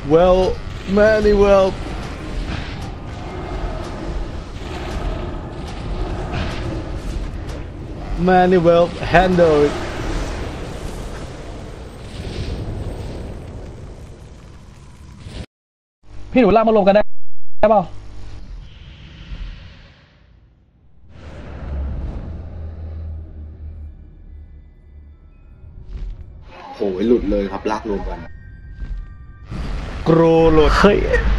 well many well many well handle it พี่หนูลากมารวมกันได้เปล่าโหยหลุดเลยครับลากรวมกันกรูหลุดเฮ้ย